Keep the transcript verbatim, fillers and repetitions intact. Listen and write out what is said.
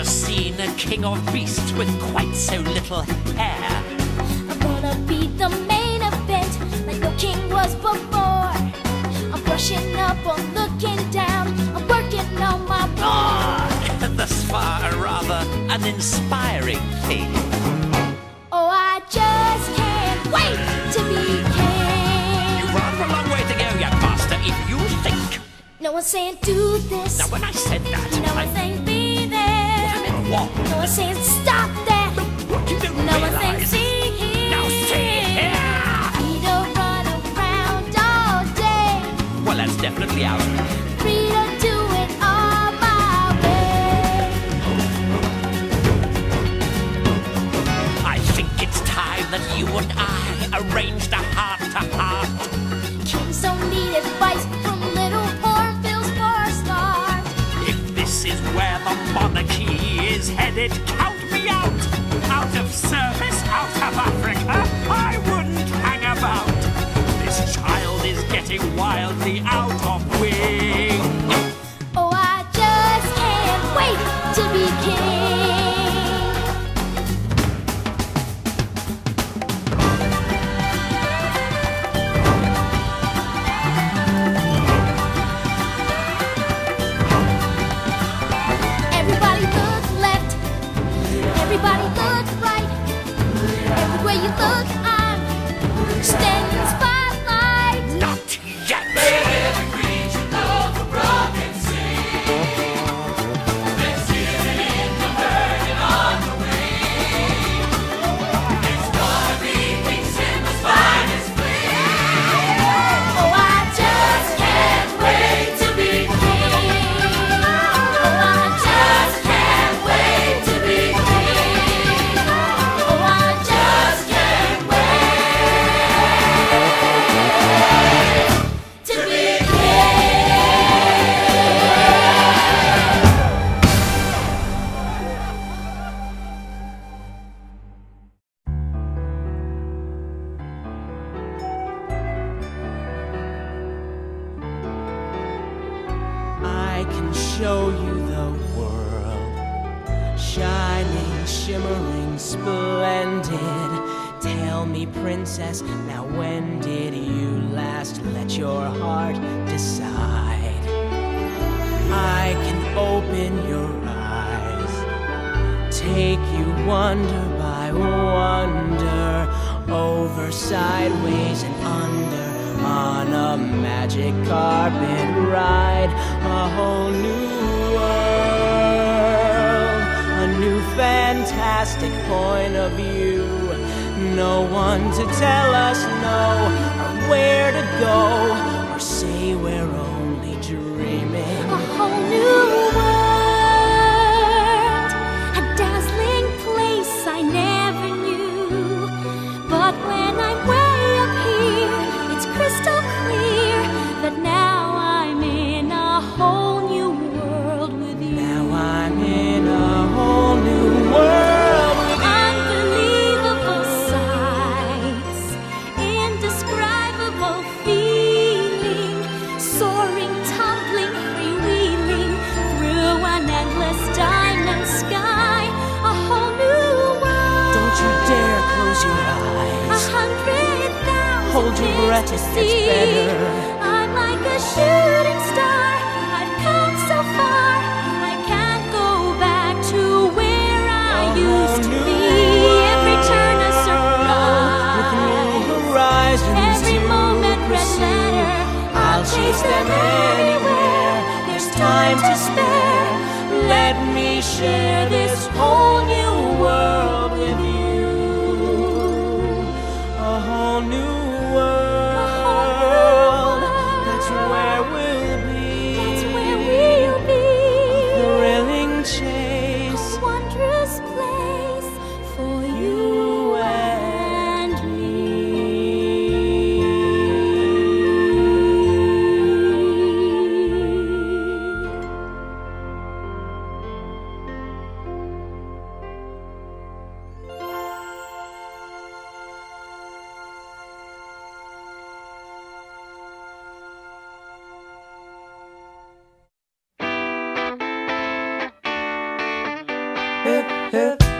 never seen a king of beasts with quite so little hair. I'm gonna be the main event like no king was before. I'm brushing up, I'm looking down, I'm working on my Ah, thus far a rather uninspiring thing. Oh, I just can't wait to be king. You've rather a long way to go, young master, if you think. No one's saying do this. Now when I said that, No I one's saying be there. I meant what? No one's saying stop that. What you don't No one's saying realize. see here. Now see here! Free to run around all day. Well, that's definitely out. Free to do it all my way. I think it's time that you and I arranged a heart-to-heart. Kings don't need advice from little hornbills for a start. If this is where the monarchy is headed, count me out. Out of service, out of Africa, I wouldn't hang about. This child is getting wildly out of wing. Oh, I just can't wait to be king. Everybody look left, everybody look right. Everywhere you look, I'm standing in the spotlight. Not yet. Oh, I just can't wait to be king. Oh, I just can't wait to be king. Oh, I just can't wait to be I can show you the world, shining, shimmering, splendid. Tell me, princess, now when did you last let your heart decide? I can open your eyes, take you wonder by wonder, over, sideways, and under, on a magic carpet ride, a whole new world, a new fantastic point of view. No one to tell us no, or where to go, or say we're only dreaming. a whole new world, a dazzling place I never knew. But when I'm way up here, it's crystal clear that now I'm in a whole new world with you. Now I'm in a whole new world with you. Unbelievable sights, indescribable feeling, soaring, tumbling, freewheeling through an endless diamond sky. A whole new world. Don't you dare close your A eyes. hundred thousand Hold your breath, things it to gets see. better. I'm like a shooting star. I've come so far. I can't go back to where I A used to whole be. new Every turn a With new surprise. horizons Every to moment red pursue. letter. I'll chase them anywhere. There's time to spare. Let me share this whole new world with you. A whole new world. That's where we'll be. That's where we'll be. Thrilling chase. A wondrous place for you and me. If